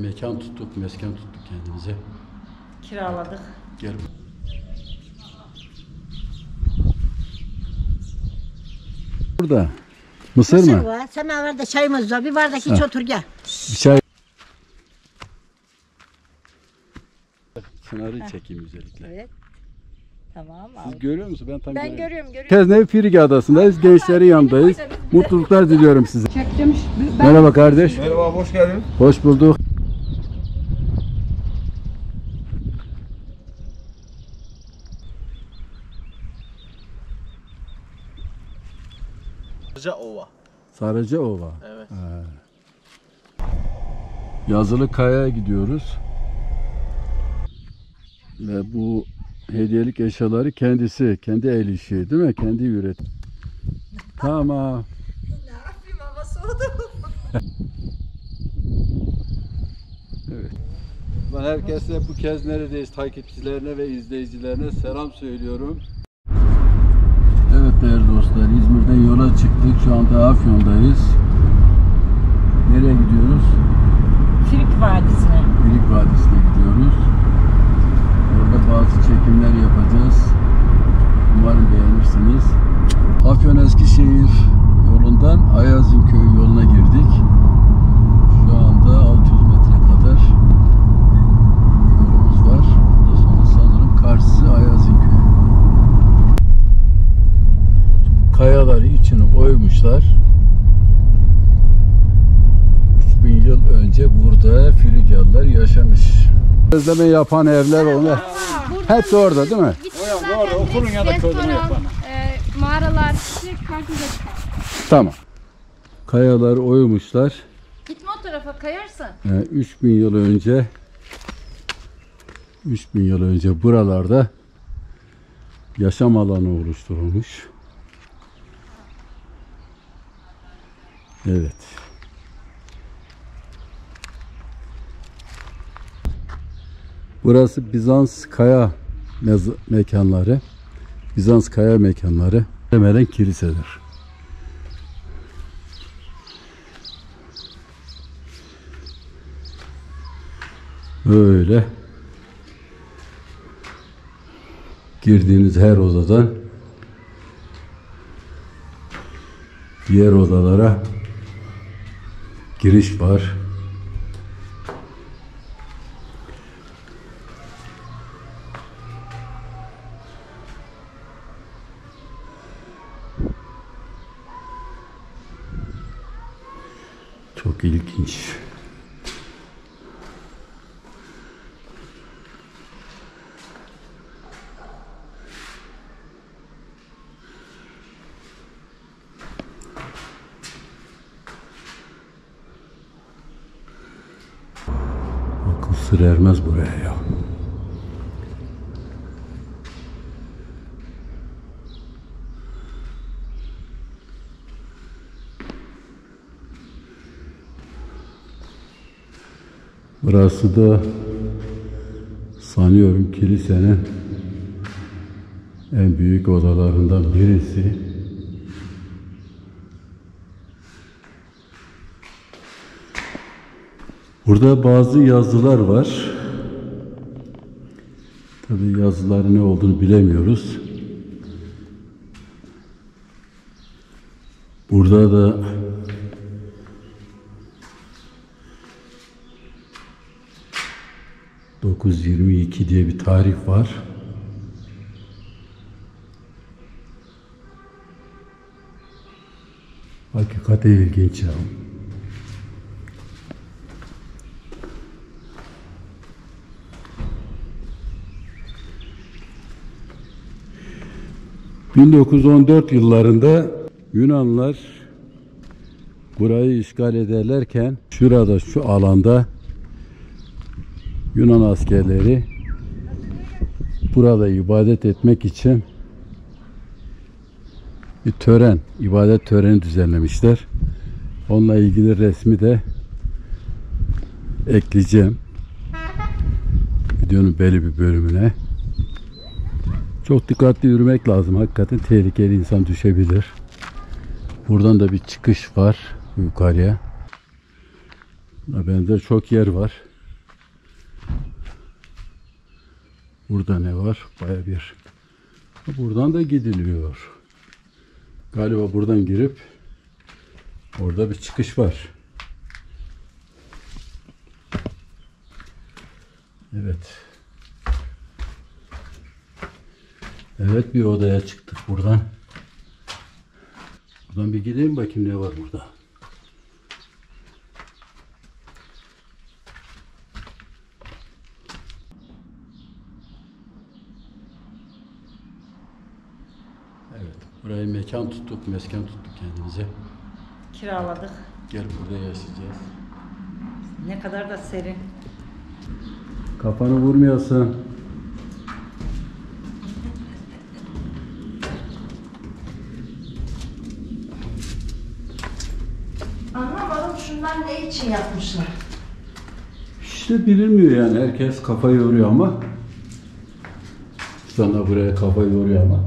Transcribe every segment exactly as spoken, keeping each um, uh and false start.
mekan tuttuk, mesken tuttuk kendimize. Kiraladık. Gel. Burada. Mısır, Mısır mı? var. Semaver'de çayımız var. Bir bardak iç otur gel. Bir çay. Çınarı çekeyim özellikle. Evet. Tamam. Siz görüyor musunuz? Ben tam Ben görüyorum. görüyorum görüyorum. Keznev Firige Adası'ndayız. Gençlerin yanındayız. Mutluluklar diliyorum size. Merhaba kardeş. Merhaba, hoş geldin. Hoş bulduk. Sarıcaova. Sarıcaova. Evet. Ha. Yazılı Kaya'ya gidiyoruz. Ve bu hediyelik eşyaları kendisi, kendi el işi değil mi? Kendi üret. Tamam. Ne yapayım hava soğudu. Evet. Ben herkese bu kez neredeyiz takipçilerine ve izleyicilerine selam söylüyorum. Evet değerli dostlar, İzmir'den yola çıktık. Şu anda Afyon'dayız. Nereye gidiyoruz? Firik Vadisi'ne. Firik Vadisi'ne gidiyoruz. Orada bazı çekimler yapacağız. Umarım beğenirsiniz. Afyon Eskişehir yolundan Ayazinköy yoluna girdik. Şu anda altı yüz metre kadar yolumuz var. Ondan sonra sanırım karşısı Ayazinköy. Kayaları içini oymuşlar. üç bin yıl önce burada Frigyalılar yaşamış. Gözleme yapan evler onlar. Hepsi orada değil mi? Orada, orada okulun ya da köyde yapan. E, mağaralar direkt karşımıza çıkar. Tamam. Kayaları oymuşlar. Gitme o tarafa kayarsan. Ee, üç bin yıl önce üç bin yıl önce buralarda yaşam alanı oluşturulmuş. Evet. Burası Bizans kaya mez- mekanları. Bizans kaya mekanları. Temelen kilisedir. Böyle girdiğiniz her odadan diğer odalara giriş var. Çok ilginç. Akıl sır ermez buraya ya. Burası da sanıyorum kilisenin en büyük odalarından birisi. Burada bazı yazılar var. Tabii yazıların ne olduğunu bilemiyoruz. Burada da dokuz yüz yirmi iki diye bir tarih var. Hakikaten ilginç ya. bin dokuz yüz on dört yıllarında Yunanlılar burayı işgal ederlerken şurada şu alanda Yunan askerleri burada ibadet etmek için bir tören, ibadet töreni düzenlemişler. Onunla ilgili resmi de ekleyeceğim videonun belli bir bölümüne. Çok dikkatli yürümek lazım. Hakikaten tehlikeli, insan düşebilir. Buradan da bir çıkış var yukarıya. Buna benzer çok yer var. Burada ne var? Baya bir. Buradan da gidiliyor. Galiba buradan girip orada bir çıkış var. Evet. Evet, bir odaya çıktık buradan. Buradan bir gideyim bakayım ne var burada. Evet, burayı mekan tuttuk, mesken tuttuk kendimize. Kiraladık. Gel burada yaşayacağız. Ne kadar da serin. Kafanı vurmayasın. Anlamadım şunlar ne için yapmışlar? İşte bilinmiyor yani. Herkes kafayı yoruyor ama. Sonra buraya kafayı yoruyor ama.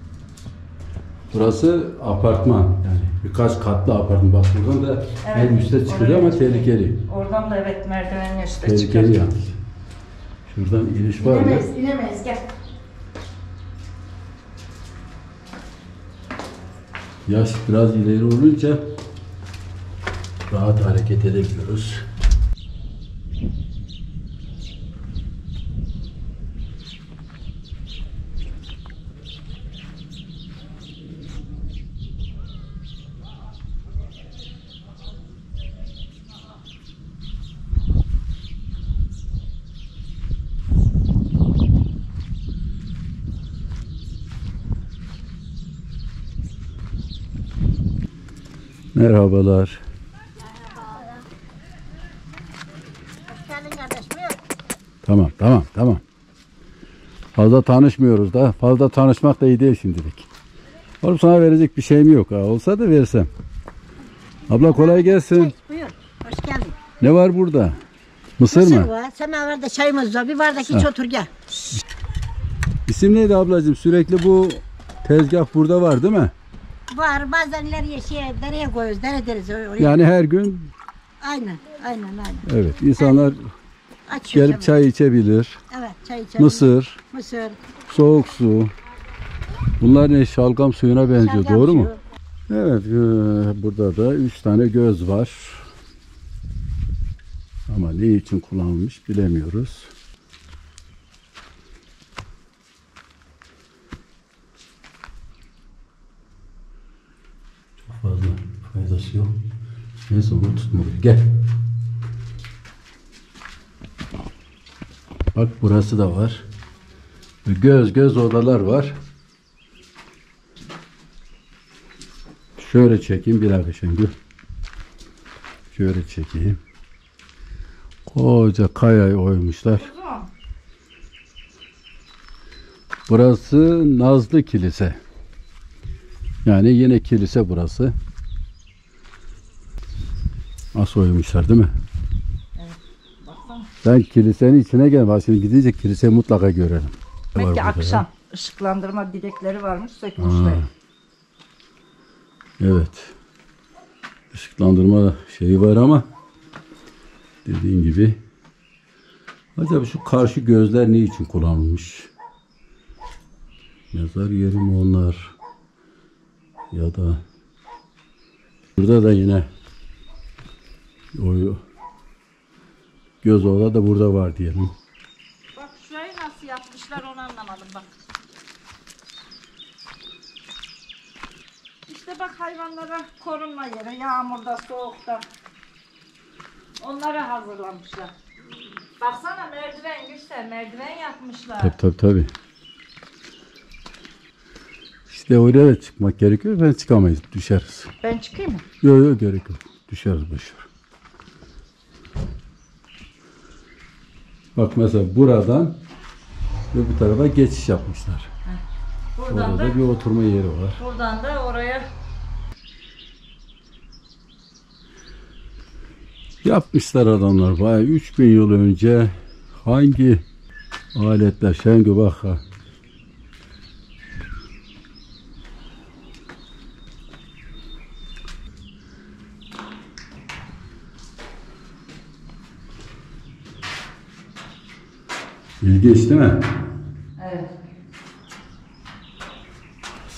Burası apartman. Yani birkaç katlı apartman. Bak buradan da Evet, en üstte çıkılıyor oraya ama tehlikeli. Oradan da evet merdivenin üstüne Tehlikeli çıkıyor. yalnız. Şuradan iniş var mı? İnemeyiz, inemeyiz gel. Yaş biraz ileri olunca rahat hareket edebiliyoruz. Merhabalar. Hoş geldin kardeş, buyur. Tamam, tamam, tamam. Fazla tanışmıyoruz da. Fazla tanışmak da iyi değil şimdilik. Oğlum sana verecek bir şeyim yok ha. Olsa da versem. Abla kolay gelsin. Buyur, hoş geldin. Ne var burada? Mısır, Mısır mı? var, semaverde çayımız var, bir bardak iç otur gel. İsim neydi ablacığım? Sürekli bu tezgah burada var değil mi? Var, bazen ileriye şey, dereye koyuyoruz, dere deriz oraya. Yani her gün Aynen, aynen, aynen. evet insanlar Açıyoruz. gelip evet. çay içebilir. Evet, çay içelim. Mısır, Mısır. soğuk su. Bunlar ne? Şalgam suyuna benziyor. şalgam Doğru mu? suyu. Evet. e, Burada da üç tane göz var. Ama ne için kullanılmış bilemiyoruz. Çok fazla faydası yok. Neyse onu tutmuyor. Gel. Bak burası da var. Göz göz odalar var. Şöyle çekeyim bir dakika Şengül. Şöyle çekeyim. Koca kayayı oymuşlar. Burası Nazlı Kilise. Yani yine kilise burası. Nasıl oymuşlar değil mi? Ben kilisenin içine gelmem. Şimdi gidince kiliseyi mutlaka görelim. Demek ki Var burada akşam ya. ışıklandırma direkleri varmış, sökmüşler. Ha. Evet. Işıklandırma şeyi var ama dediğin gibi acaba şu karşı gözler ne için kullanılmış? Mezar yeri mi onlar? Ya da burada da yine o göz oda da burada var diyelim. Bak şurayı nasıl yapmışlar onu anlamadım bak. İşte bak hayvanlara korunma yeri, yağmurda, soğukta. Onlara hazırlamışlar. Baksana merdiven güzel, merdiven yapmışlar. Tabii tabii tabii. İşte oraya da çıkmak gerekiyor. Ben çıkamayız. Düşeriz. Ben çıkayım mı? Yok yok gerek yok. Düşeriz boşver. Bak mesela buradan ve bu tarafa geçiş yapmışlar. Buradan Orada da, bir oturma yeri var. buradan da oraya. Yapmışlar adamlar. Bayağı üç bin yıl önce hangi aletler? Şengü bak ha. İlginç değil mi?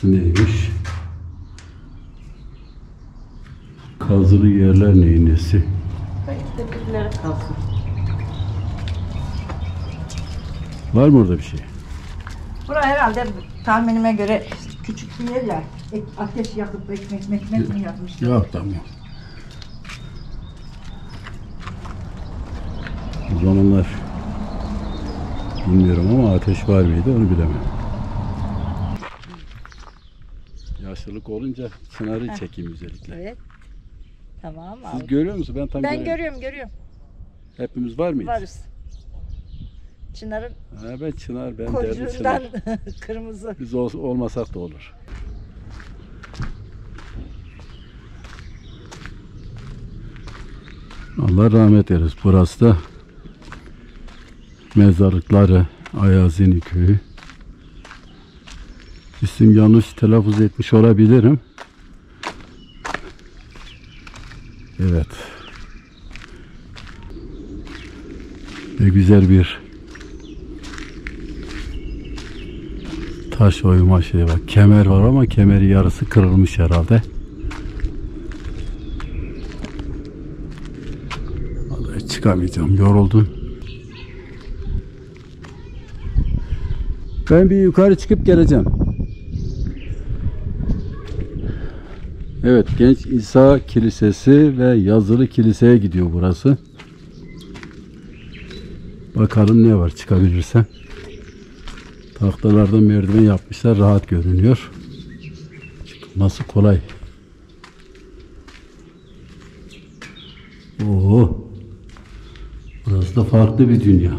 Burası neymiş? Kazılı yerler neyin nesi? Belki de birileri kalsın. Var mı orada bir şey? Bura herhalde tahminime göre küçük bir yer ya. Ek, ateş yakıp ekmek ekmek mi yapmışlar? Yok, tamam. O zamanlar bilmiyorum ama ateş var mıydı onu bilemem. Yaşlılık olunca Çınar'ı çekeyim özellikle. Evet. Tamam. Siz al. görüyor musunuz? Ben tam Ben göremiyorum. görüyorum görüyorum. Hepimiz var mıyız? Varız. Çınar'ın Ha, ben Çınar, ben derdi kocuğundan Çınar. kırmızı. Biz ol, olmasak da olur. Allah rahmet eylesin. Burası da mezarlıkları Ayazini köyü. İsim yanlış telaffuz etmiş olabilirim. Evet. Ne güzel bir taş oyma şey var. Kemer var ama kemeri yarısı kırılmış herhalde. Vallahi çıkamayacağım. Yoruldum. Ben bir yukarı çıkıp geleceğim. Evet, Genç İsa Kilisesi ve Yazılı Kilise'ye gidiyor burası. Bakalım ne var çıkabilirsem. Tahtalardan merdiven yapmışlar, rahat görünüyor. Nasıl kolay. Oo. Burası da farklı bir dünya.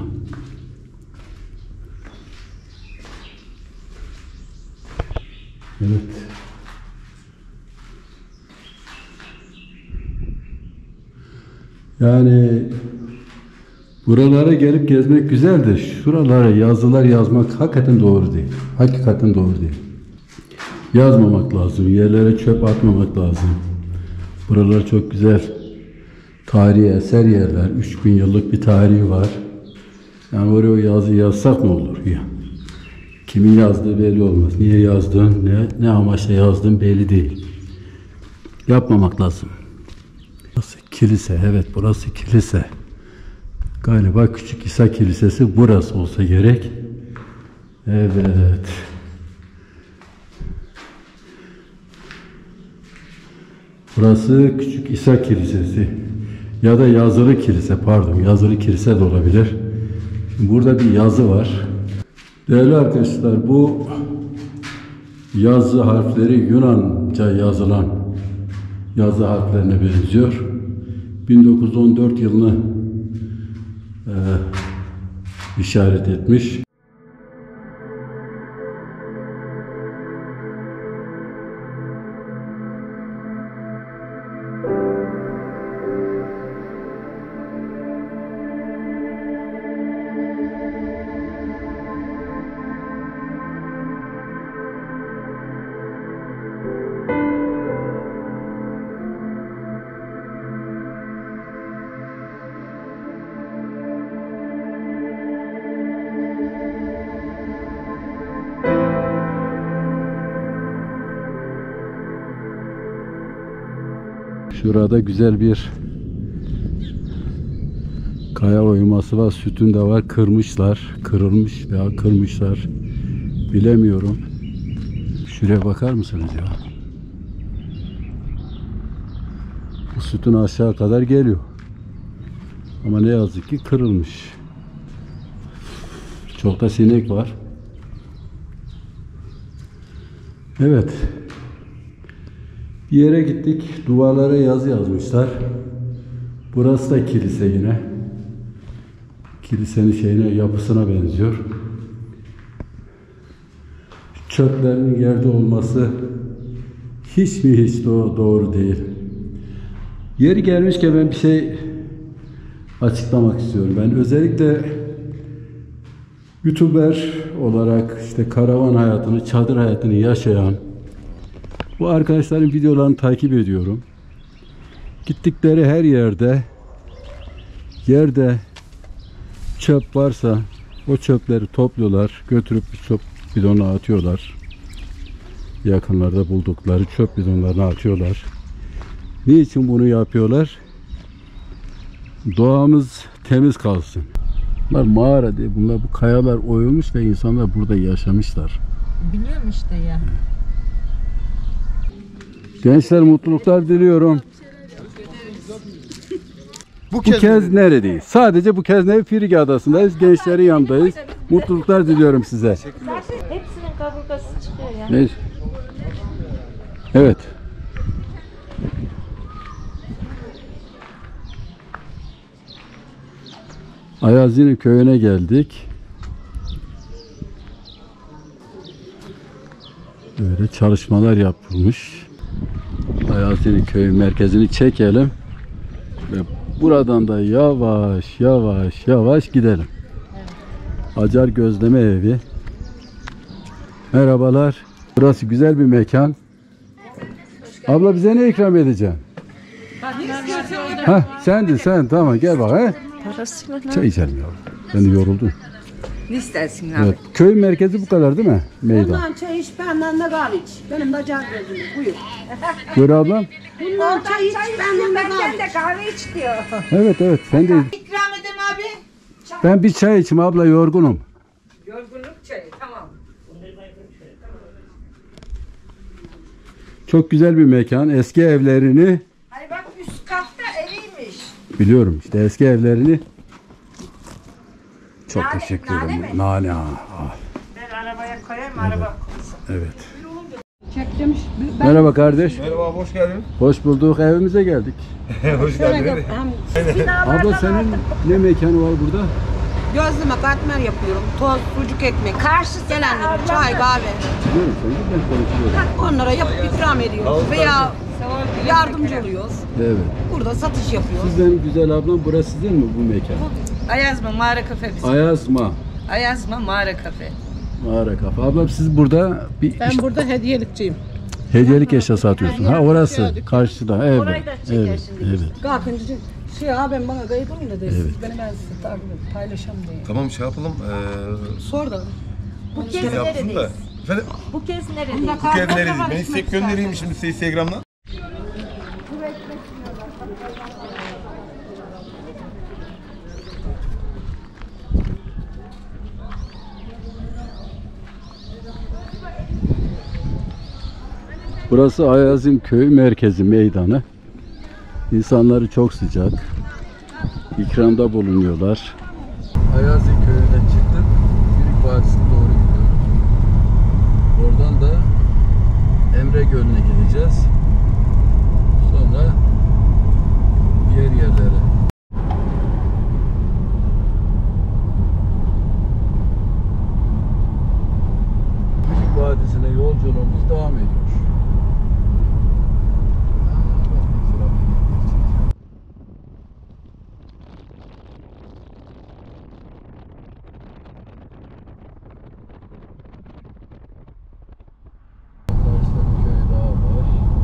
Evet. Yani buralara gelip gezmek güzeldir. Şuralara yazılar yazmak hakikaten doğru değil. Hakikaten doğru değil. Yazmamak lazım. Yerlere çöp atmamak lazım. Buralar çok güzel. Tarihi eser yerler. üç bin yıllık bir tarihi var. Yani oraya o yazı yazsak ne olur ya? Kimin yazdığı belli olmaz. Niye yazdığın, ne, ne amaçla yazdığın belli değil. Yapmamak lazım. Burası kilise. Evet, burası kilise. Galiba Küçük İsa Kilisesi burası olsa gerek. Evet. Burası Küçük İsa Kilisesi. Ya da Yazılı Kilise, pardon. Yazılı Kilise de olabilir. Burada bir yazı var. Değerli arkadaşlar, bu yazı harfleri Yunanca yazılan yazı harflerine benziyor. bin dokuz yüz on dört yılını e, işaret etmiş. Şurada güzel bir kaya oyması var. Sütun da var. Kırmışlar. Kırılmış veya kırmışlar. Bilemiyorum. Şuraya bakar mısınız ya? Bu sütun aşağı kadar geliyor. Ama ne yazık ki kırılmış. Çok da sinek var. Evet. Bir yere gittik. Duvarlara yazı yazmışlar. Burası da kilise yine. Kilisenin şeyine, yapısına benziyor. Çöplerin yerde olması hiç mi hiç doğru değil. Yeri gelmişken ben bir şey açıklamak istiyorum. Ben özellikle YouTuber olarak işte karavan hayatını, çadır hayatını yaşayan bu arkadaşların videolarını takip ediyorum. Gittikleri her yerde yerde çöp varsa o çöpleri topluyorlar, götürüp bir çöp bidonuna atıyorlar. yakınlarda buldukları çöp bidonlarını atıyorlar. Niçin bunu yapıyorlar? Doğamız temiz kalsın. Bunlar mağara diye, bunlar bu kayalar oyulmuş ve insanlar burada yaşamışlar. Biliyorum işte ya. Gençler mutluluklar diliyorum. Bu Bu kez neredeyiz? Sadece bu kez ne? Frigi Adası'ndayız. Gençlerin yanındayız. Mutluluklar diliyorum size. Hepsinin kaburgası çıkıyor ya. Ne? Evet. Ayazini köyüne geldik. Böyle çalışmalar yapılmış. Ayazini köyü merkezini çekelim. Ve buradan da yavaş yavaş yavaş gidelim. Acar Gözleme Evi. Merhabalar. Burası güzel bir mekan. Abla bize ne ikram edeceksin? Ha, sendin sen. Tamam gel bak. He? Çay içelim yavrum. Ben de yoruldum. Ne istersin abi? Evet. Köy merkezi bu kadar değil mi? Meydan. Bundan çay iç, benden de kahve iç. Benim de can gözüm. Buyur. Gör ablam. Bundan çay iç, benden de kahve Benden de kahve iç diyor. Evet evet. Sen de. İkram edeyim abi. Ben bir çay içeyim abla, yorgunum. Yorgunluk çayı, tamam. Çok güzel bir mekan. Eski evlerini Ay bak üst katta eviymiş. biliyorum, işte eski evlerini. Çok Nane- teşekkür nane ederim. mi? Nane. ah. Ben arabaya koyayım araba. Evet. Merhaba kardeş. Merhaba, hoş geldin. Hoş bulduk. Evimize geldik. Hoş geldin. Abla senin ne mekanı var burada? Gözleme katmer yapıyorum. Toz, sucuk ekmek. Karşısına Gelenlere ablam çay, da- kahve. Biliyorum seni, ben konuşuyorum. Onlara yapıp ikram ediyoruz. Veya yardımcı oluyoruz. Evet. Burada satış yapıyoruz. Sizden güzel ablam, burası sizin mi bu mekan? Ayazma Mağara Kafe bizim. Ayazma. Ayazma Mağara Kafe. Mağara kafa. Ablam siz burada bir Ben burada hediyelikçiyim. hediyelik eşya satıyorsun. Ha orası karşıda. Evet. Orayı da çeker Evet. şimdi. Evet. Kalkınca şey abim bana kayıt olun da Evet. siz beni ben size takip edin, paylaşalım diye. Tamam şey yapalım. Ee, Sor da. Bu kez yapsın da. neredeyiz? Efendim, Bu kez neredeyiz? bu kez neredeyiz? Ben istek göndereyim şimdi size Instagram'dan. Burası Ayaz'ın köy merkezi meydanı. İnsanları çok sıcak. İkramda bulunuyorlar. Ayaz'ın köyüne çıktık. Firik Vadisi'ne doğru gidiyoruz. Oradan da Emre Gölü'ne gideceğiz. Sonra diğer yerlere. Firik Vadisi'ne yolculuğumuz devam ediyor. Karşıda bir köy daha var.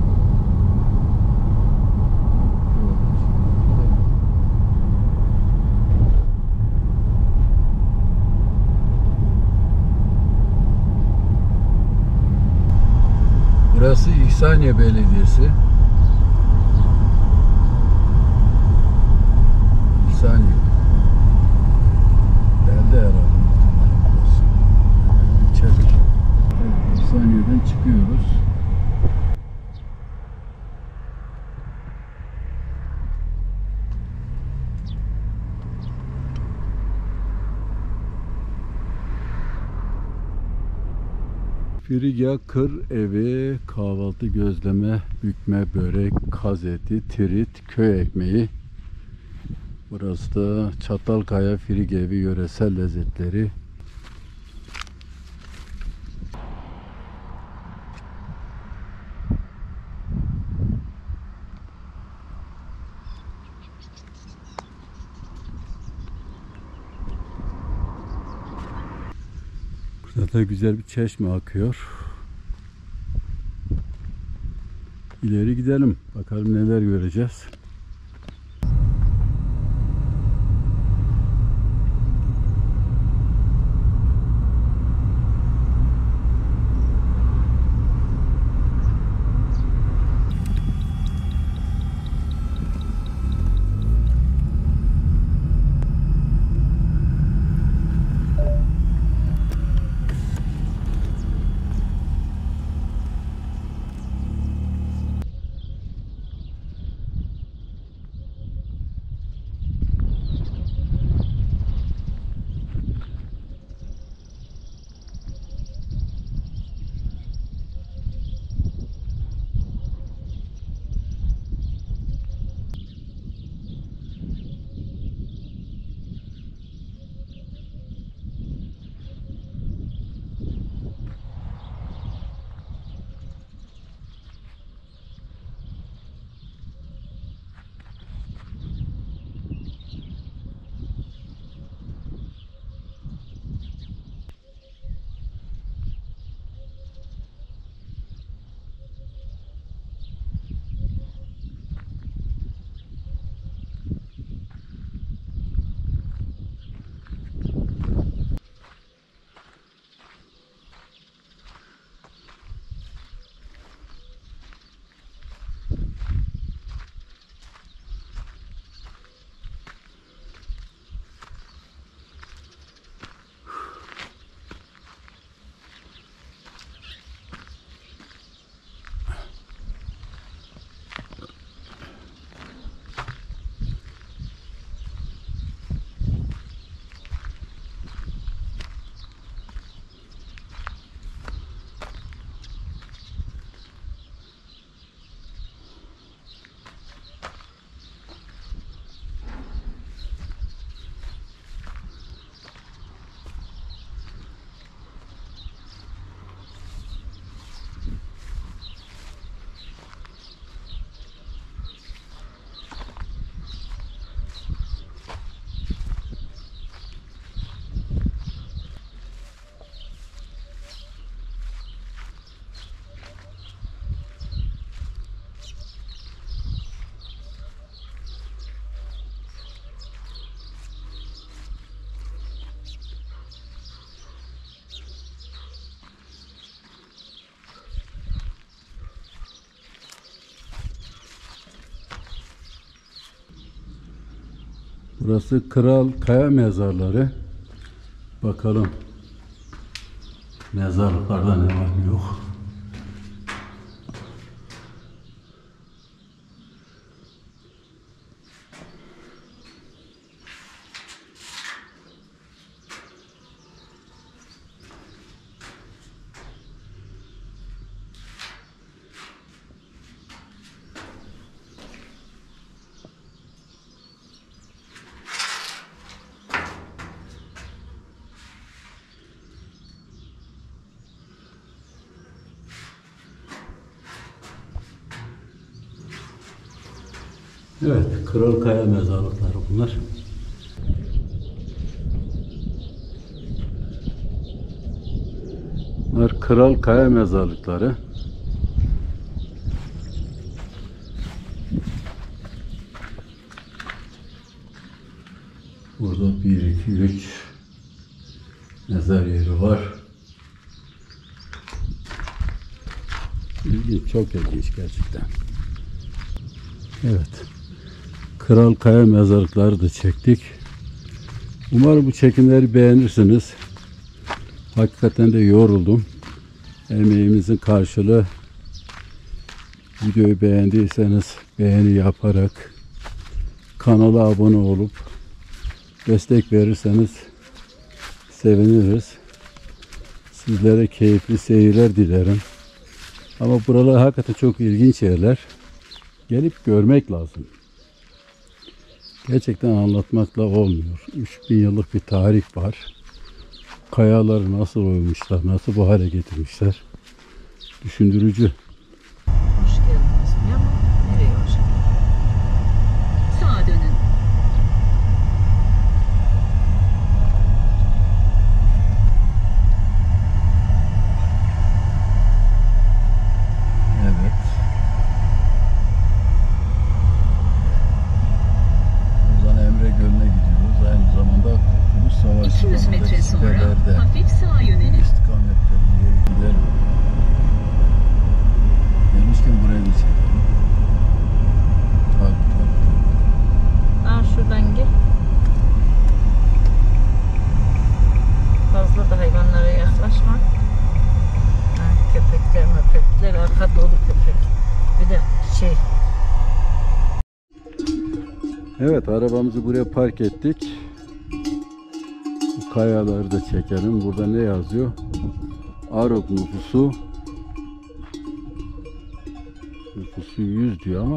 Burası İhsaniye Belediyesi. İhsaniye. Belde herhalde muhtemelen burası. İçeri. Evet, İhsaniye'den çıkıyoruz. Frigya Kır Evi, kahvaltı, gözleme, bükme, börek, kaz eti, tirit, köy ekmeği. Burası da Çatalkaya Frigya Evi yöresel lezzetleri. Burada da güzel bir çeşme akıyor. İleri gidelim. Bakalım neler göreceğiz. Burası Kral Kaya Mezarları. Bakalım mezarlıklarda ne var ne yok. Evet, Kral Kaya mezarlıkları bunlar. Bunlar Kral Kaya mezarlıkları. Burada bir, iki, üç mezar yeri var. İlginç, çok ilginç gerçekten. Evet. Kral Kaya mezarlıkları da çektik. Umarım bu çekimleri beğenirsiniz. Hakikaten de yoruldum. Emeğimizin karşılığı. Videoyu beğendiyseniz beğeni yaparak kanala abone olup destek verirseniz seviniriz. Sizlere keyifli seyirler dilerim. Ama buralar hakikaten çok ilginç yerler. Gelip görmek lazım. Gerçekten anlatmakla olmuyor. üç bin yıllık bir tarih var. Kayaları nasıl oymuşlar, nasıl bu hale getirmişler. Düşündürücü. Hoş geldiniz. Ne ama? Nereye hoş geldiniz? Sağa dönün. Evet. Buradan Emre Gölü'ne gidiyoruz. Aynı zamanda Kurtuluş Savaşı iki yüz metre sonra siperlerde hafif sağa yönelin. istikamette bir yere gidelim. Gelmişken buraya bir çekelim. Tabii tabii tabii. Aa, şuradan gel. Fazla da hayvanlara yaklaşma. Ha, köpekler möpekler, arka dolu köpek. Bir de şey. Evet, arabamızı buraya park ettik. Bu kayaları da çekelim. Burada ne yazıyor? Arok nüfusu nüfusu yüz diyor ama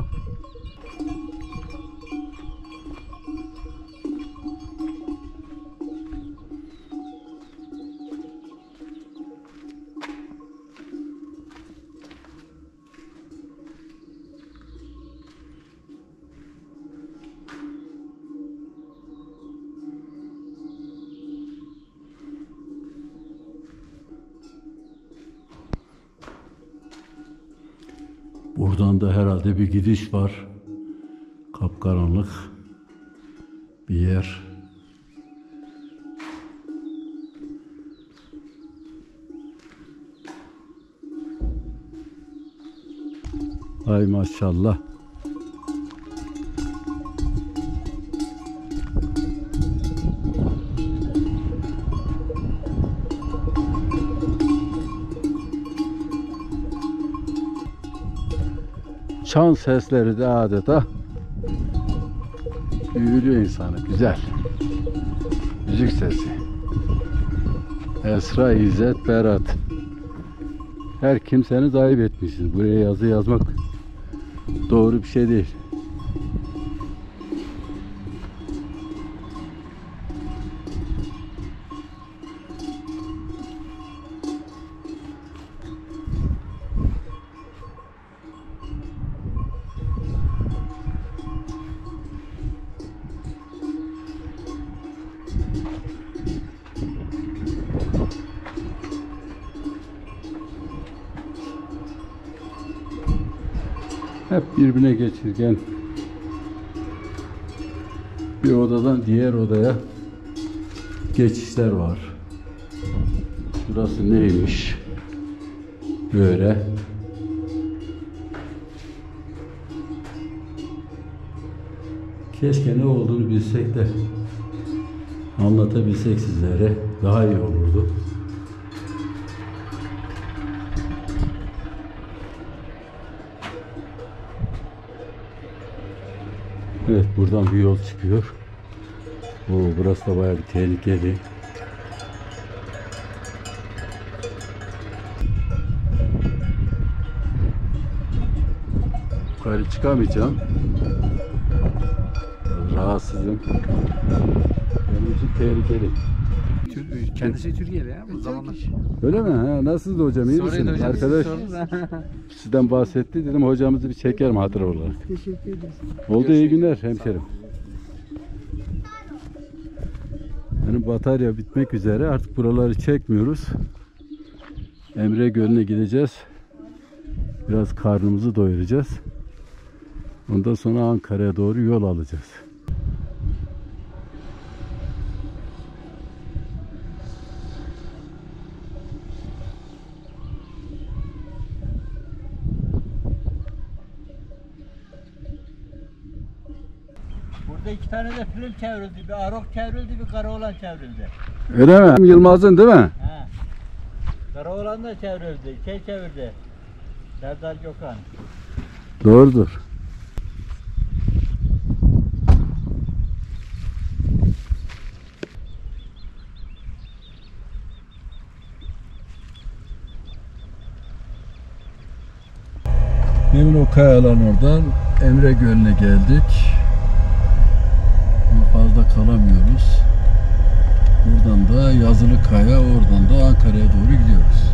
buradan da herhalde bir gidiş var. Kapkaranlık bir yer. Ay maşallah. Çan sesleri de adeta büyülüyor insanı. Güzel. Müzik sesi. Esra, İzzet, Berat. Her kimseniz ayıp etmişsiniz. Buraya yazı yazmak doğru bir şey değil. Hep birbirine geçirgen bir odadan diğer odaya geçişler var. Şurası neymiş? Böyle. Keşke ne olduğunu bilsek de anlatabilsek sizlere daha iyi olurdu. Evet, buradan bir yol çıkıyor. Oo, burası da bayağı bir tehlikeli. Yukarı çıkamayacağım. Rahatsızım. Benim için tehlikeli. Tür- Kendisi Türkiye'li ya bu zamanlar. Öyle mi? Ha, nasılsınız hocam? İyi Soraydı misiniz? hocam, Arkadaş siz sordunuz. sizden bahsetti. Dedim hocamızı bir çekerim hatıra olarak. Teşekkür ederiz. Oldu, iyi günler hemşerim. Benim batarya bitmek üzere. Artık buraları çekmiyoruz. Emre Gölü'ne gideceğiz. Biraz karnımızı doyuracağız. Ondan sonra Ankara'ya doğru yol alacağız. Burada iki tane de film çevrildi. Bir Arok çevrildi, bir Karaoğlan çevrildi. Öyle mi? Yılmaz'ın değil mi? He. Karaoğlan da çevrildi. Şey çevirdi. Serdar Gökhan. Doğrudur. Hemen o kayaların oradan Emre Gölü'ne geldik. Fazla kalamıyoruz. Buradan da Yazılı Kaya, oradan da Ankara'ya doğru gidiyoruz.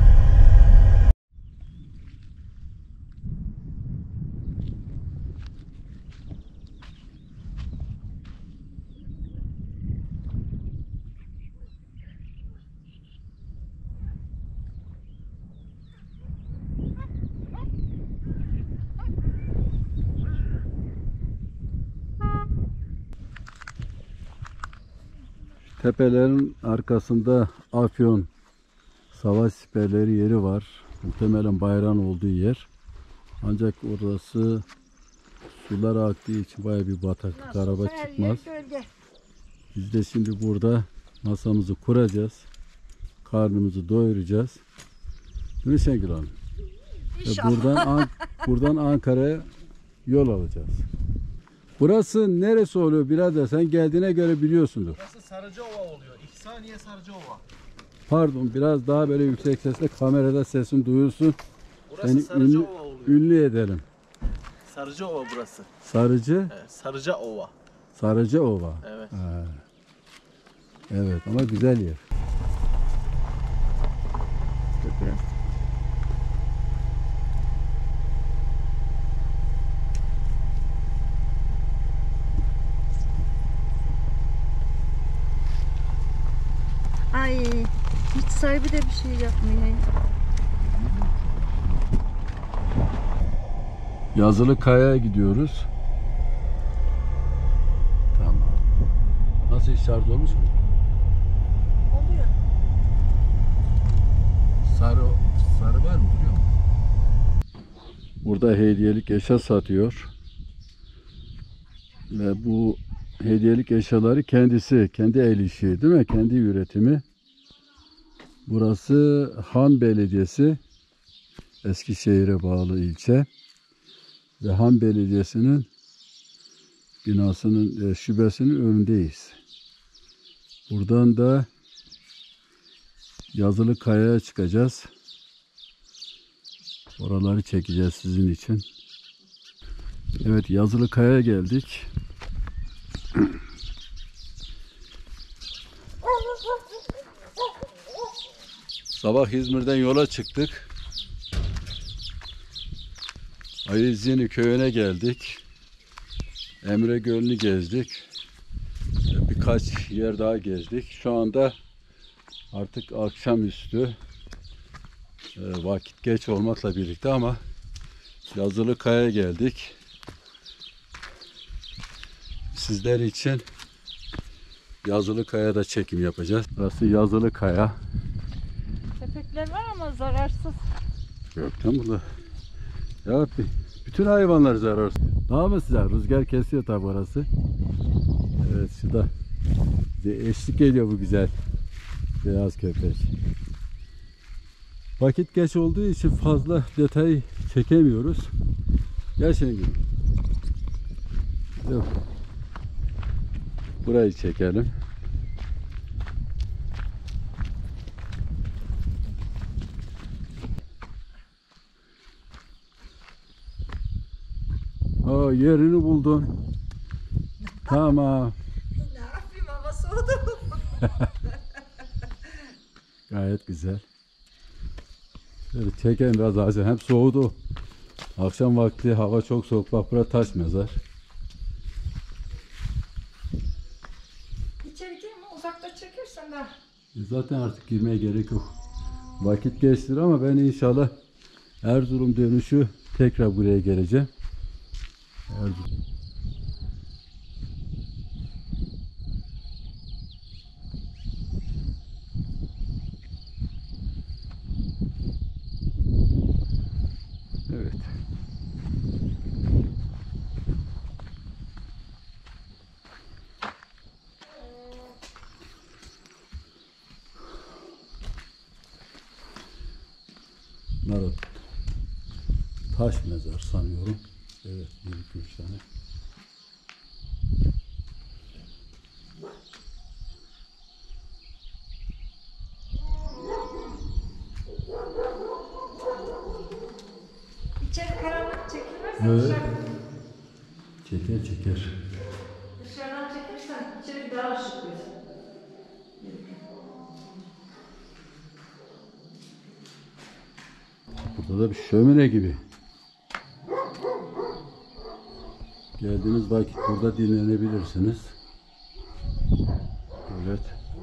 Tepelerin arkasında Afyon savaş siperleri yeri var. Muhtemelen bayrağın olduğu yer. Ancak orası sular aktığı için bayağı bir bataklık, araba çıkmaz. Biz de şimdi burada masamızı kuracağız. Karnımızı doyuracağız. Değil mi Şengül Hanım? Ve buradan, An buradan Ankara'ya yol alacağız. Burası neresi oluyor birader? Sen geldiğine göre biliyorsundur. Burası Sarıcaova oluyor. İhsaniye Sarıcaova. Pardon, biraz daha böyle yüksek sesle kamerada sesin duyulsun. Burası Seni ünlü, Sarıcaova oluyor. ünlü edelim. Sarıcaova burası. Sarıcı, Evet, Sarıcaova. Sarıcıova. Evet. Ha. Evet ama güzel yer. Ay hiç sahibi de bir şey yapmıyor. Yazılı Kaya'ya gidiyoruz. Tamam. Nasıl, şarj olmuş mu? Oluyor. Sarı, sarı var mı? Biliyor musun? Burada hediyelik eşya satıyor. Ve bu hediyelik eşyaları kendisi, kendi el işi değil mi? Kendi üretimi. Burası Han Belediyesi, Eskişehir'e bağlı ilçe. Ve Han Belediyesi'nin binasının, e, şubesinin önündeyiz. Buradan da Yazılı Kaya'ya çıkacağız. Oraları çekeceğiz sizin için. Evet, Yazılı Kaya'ya geldik. Sabah İzmir'den yola çıktık. Ayızini köyüne geldik. Emre Gölü'nü gezdik. Birkaç yer daha gezdik. Şu anda artık akşamüstü. E, vakit geç olmakla birlikte ama Yazılı Kaya'ya geldik. Sizler için Yazılı Kaya'da çekim yapacağız. Burası Yazılı Kaya. Köpekler var ama zararsız. Yok tam burada. Ya bir, Bütün hayvanlar zarar. Daha mı sıcak? Rüzgar kesiyor tabi orası. Evet, şurada bize eşlik ediyor bu güzel beyaz köpek. Vakit geç olduğu için fazla detay çekemiyoruz. Gel Şengül. Yok. Burayı çekelim. Aa, yerini buldun. Tamam. Ne yapayım, hava soğudu. Gayet güzel. Şöyle çekelim biraz ağaca. Hem soğudu. Akşam vakti hava çok soğuk. Bak burası taş mezar. İçeri girme, uzakta çekirsen de. Zaten artık girmeye gerek yok. Vakit geçtir ama ben inşallah Erzurum dönüşü tekrar buraya geleceğim. Erzurum. Evet. Bunlar taş mezar sanıyorum. Evet, bir iki üç tane. İçeri karanlık çekilmezse Evet. dışarı, Çeker çeker. dışarıdan çekirsen içeri daha ışık verir. Burada da bir şömine gibi. Geldiğiniz vakit burada dinlenebilirsiniz. Evet.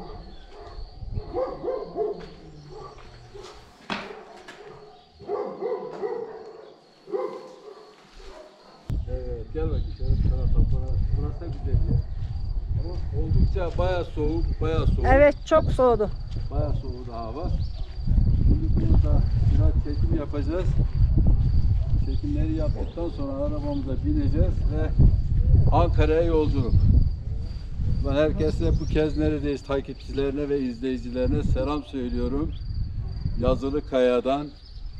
Evet, gel bakayım şöyle bu tarafa. Burası, burası da güzel ya. Ama oldukça bayağı soğuk, bayağı soğuk. Evet, çok soğudu. Bayağı soğudu hava. Şimdi burada biraz çekim yapacağız. Çekimleri yaptıktan sonra arabamıza bineceğiz ve Ankara'ya yolculuk. Ben herkese bu kez neredeyiz takipçilerine ve izleyicilerine selam söylüyorum. Yazılı Kaya'dan.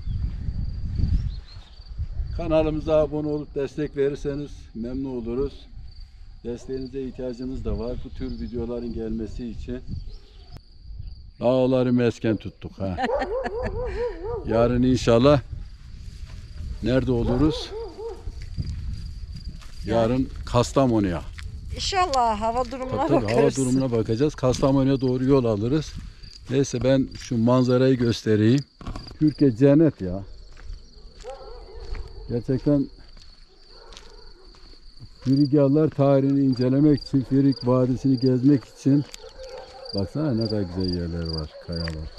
Kanalımıza abone olup destek verirseniz memnun oluruz. Desteğinize ihtiyacımız da var bu tür videoların gelmesi için. Dağları mesken tuttuk ha. Yarın inşallah nerede oluruz? Yarın Kastamonu'ya. İnşallah hava durumuna Tabii, tabii, hava durumuna bakacağız. Kastamonu'ya doğru yol alırız. Neyse ben şu manzarayı göstereyim. Türkiye cennet ya. Gerçekten Firigyalılar tarihini incelemek için, Firig Vadisi'ni gezmek için baksana ne kadar güzel yerler var, kayalar.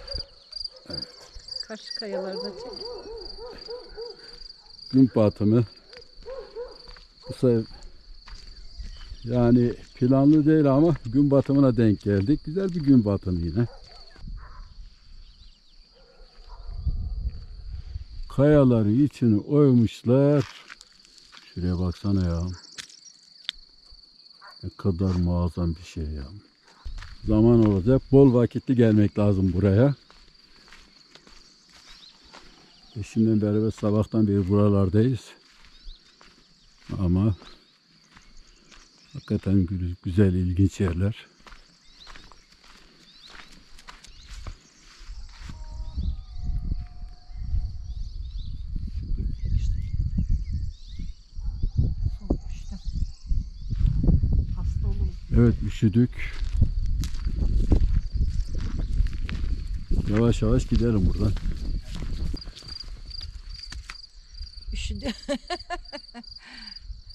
Karşı kayalarda çek. Gün batımı. Bu sefer yani planlı değil ama gün batımına denk geldik. Güzel bir gün batımı yine. Kayaların içini oymuşlar. Şuraya baksana ya. Ne kadar muazzam bir şey ya. Zaman olacak. Bol vakitli gelmek lazım buraya. Eşimle beraber sabahtan beri buralardayız. Ama hakikaten güzel, ilginç yerler. Hasta olurum. Evet, üşüdük. Yavaş yavaş gidelim buradan. Üşüdü.